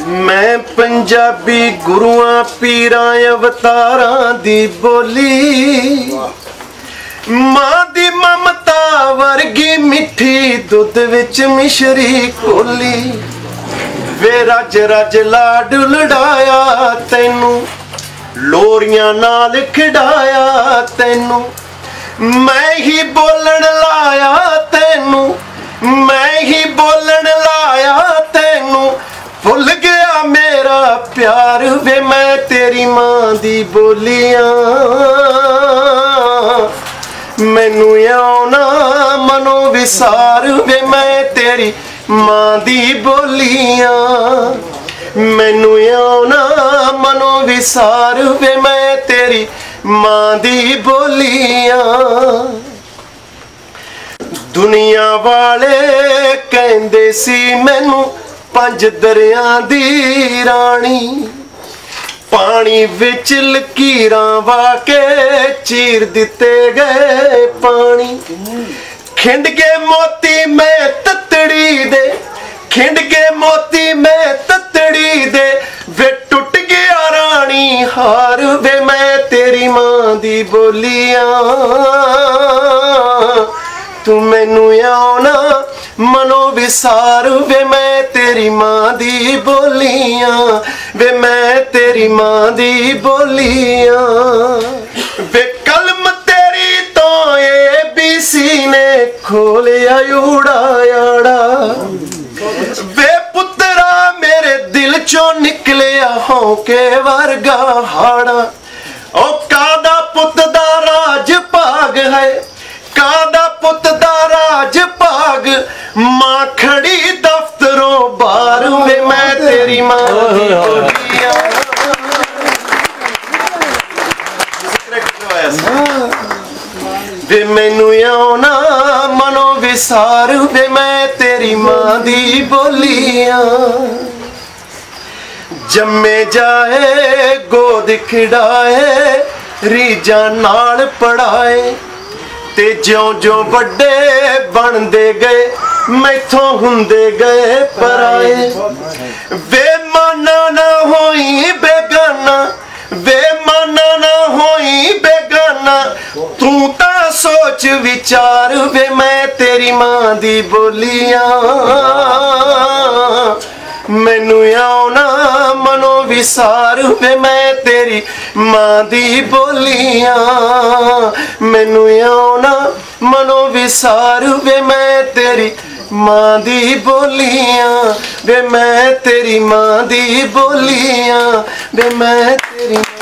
मैं पंजाबी गुरुआं पीरां अवतारां दी बोली, मां दी ममता वर्गी मिठी दुध विच मिश्री कोली। वे रज रज लाड लड़ाया तैनू, लोरियां नाल खिडाया तैनू, मैं ही बोलन लाया तैनू, मैं ही बोलन लाया तैनू। भुल गया मेरा प्यार वे मैं तेरी मां दी बोलियां, मैनू आउना मनो विसार वे मैं तेरी मां दी बोलियां, मैनू आउना मनो विसार वे मैं तेरी मां दी बोलियां। दुनिया वाले कहंदे सी मैनू पंज दरिया दी रानी, पानी विच लकीरां वाके चीर दिते गए पानी। खिंड के मोती मैं ततड़ी दे, खिंड के मोती मैं ततड़ी दे, वे टुट गया रानी हार वे मैं तेरी मां दी बोलियां। तू मैनू आउना मनो विसार वे मैं तेरी मां दी बोलियां, वे मैं तेरी मां दी बोलियां। वे कलम तेरी तो ABC ने खोलिया उड़ायाड़ा, वे पुत्रा मेरे दिल चो निकलिया होके वर्गा हाड़ा। ओ कादा पुत दा राज भाग है, कादा पुत दा राज भाग, मां खड़ी दफ्तरों बार वे मैं तेरी मां दी बोलियां। वे मैनू आउना मनो विसार वे मैं तेरी मां दी बोलियां। जम्मे जाए गोद खिड़ाए रीजा नाल पढ़ाए, ते ज्यों ज्यों बड़े बनदे गए मैथों हुंदे गए पराए। वे माना ना होई बेगाना, वे माना ना होई बेगाना, तू तां सोच विचार वे मैं तेरी मां दी बोलियां। मैनू आउना मनो विसार वे मैं तेरी मां दी बोलियां, मैनू आउना मनो विसार वे मैं तेरी मां दी बोलियां, वे मैं तेरी मां दी बोलियां, वे मैं तेरी